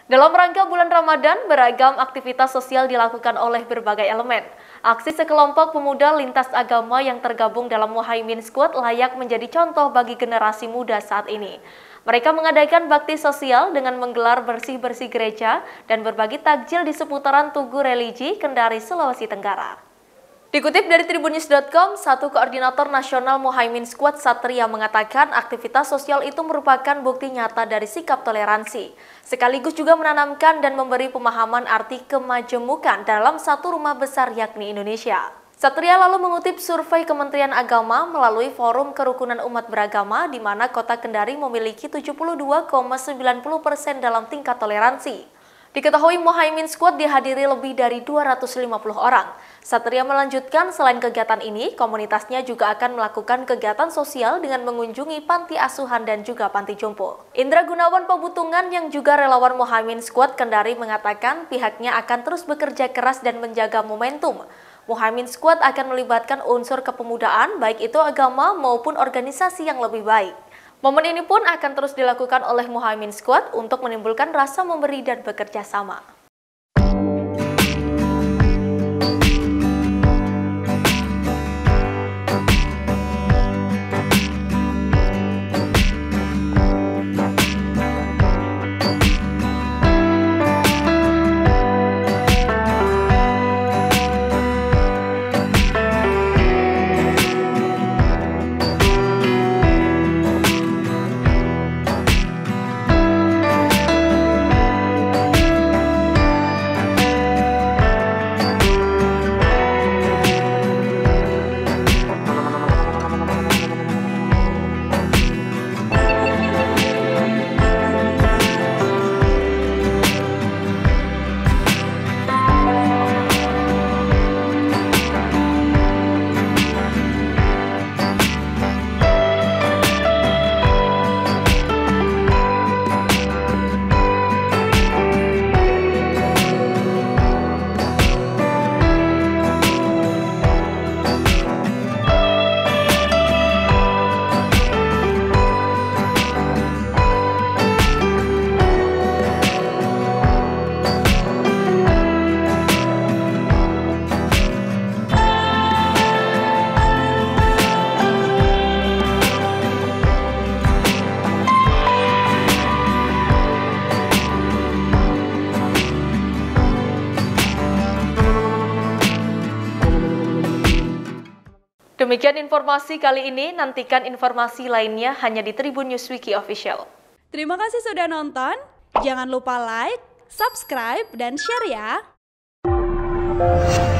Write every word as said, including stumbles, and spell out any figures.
Dalam rangka bulan Ramadan, beragam aktivitas sosial dilakukan oleh berbagai elemen. Aksi sekelompok pemuda lintas agama yang tergabung dalam Muhaimin Squad layak menjadi contoh bagi generasi muda saat ini. Mereka mengadakan bakti sosial dengan menggelar bersih-bersih gereja dan berbagi takjil di seputaran Tugu Religi, Kendari, Sulawesi Tenggara. Dikutip dari tribunnews dot com, satu koordinator nasional Muhaimin Squad Satria mengatakan aktivitas sosial itu merupakan bukti nyata dari sikap toleransi, sekaligus juga menanamkan dan memberi pemahaman arti kemajemukan dalam satu rumah besar yakni Indonesia. Satria lalu mengutip survei Kementerian Agama melalui Forum Kerukunan Umat Beragama di mana kota Kendari memiliki tujuh puluh dua koma sembilan puluh persen dalam tingkat toleransi. Diketahui Muhaimin Squad dihadiri lebih dari dua ratus lima puluh orang. Satria melanjutkan, selain kegiatan ini, komunitasnya juga akan melakukan kegiatan sosial dengan mengunjungi panti asuhan dan juga panti jompo. Indra Gunawan Pebutungan yang juga relawan Muhaimin Squad Kendari mengatakan pihaknya akan terus bekerja keras dan menjaga momentum. Muhaimin Squad akan melibatkan unsur kepemudaan, baik itu agama maupun organisasi yang lebih baik. Momen ini pun akan terus dilakukan oleh Muhaimin Squad untuk menimbulkan rasa memberi dan bekerja sama. Demikian informasi kali ini, nantikan informasi lainnya hanya di Tribun News Wiki Official. Terima kasih sudah nonton, jangan lupa like, subscribe, dan share ya!